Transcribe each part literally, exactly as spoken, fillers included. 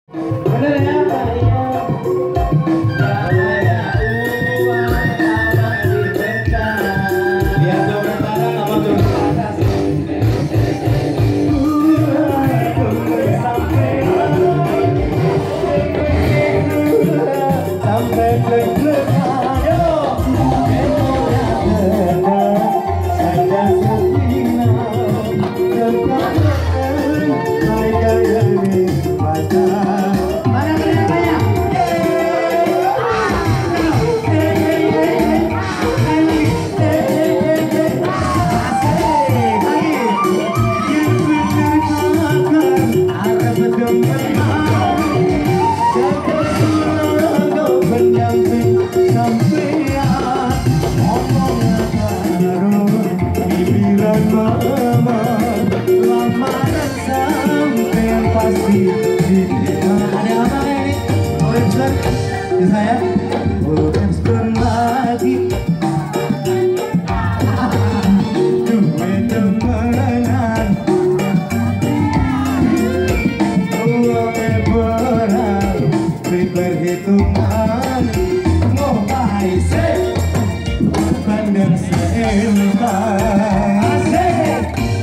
Bener ya, Pak? Iya. Saya bukan lagi dua temenan dua beberapa perhitungan ngopai se pandang seempat asik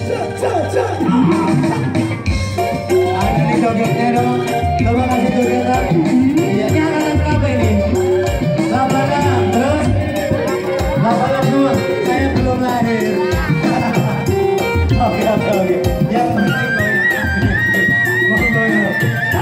ada nih jogetnya dong, coba kasih jogetan. Iya, ini angkatan berapa ini? delapan enam, terus delapan dua, saya belum lahir. Oke, oke, oke. Yang penting goyang. Mau goyang.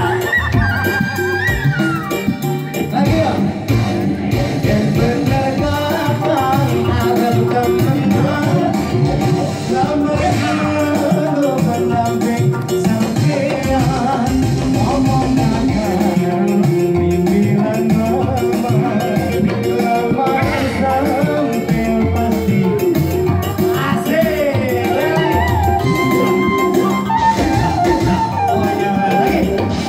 Lagi ya? Yang benar kapan ada teman sama lu berlambing sampean ngomong makan mimpilan mama lama sampai pasti asik oh ya lagi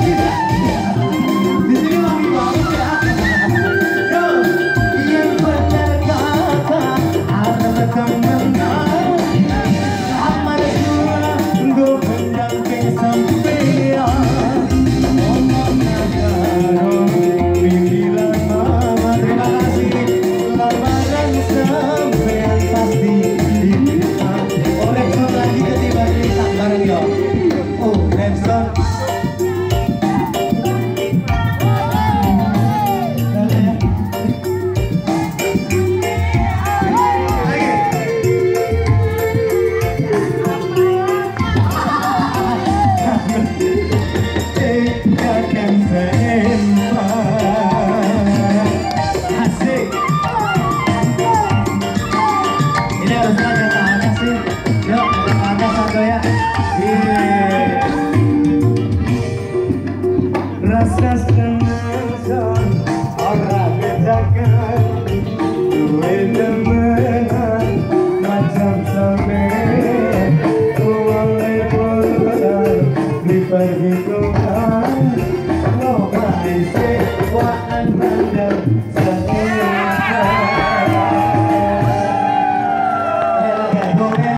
di sini wangi banget ya. Yo, yang benar kata ada teman amat dua gue pendamping sampean ngomong karo mimpilan mama. Terima kasih lamaran sampean pasti diterima. Oh, Remson lagi ketiba cerita bareng yo. Oh, Remson rasa senang orang bedakan duwe temenan macam sampean uang lepotan diperhitungkan ngopai sewaan mandang sampean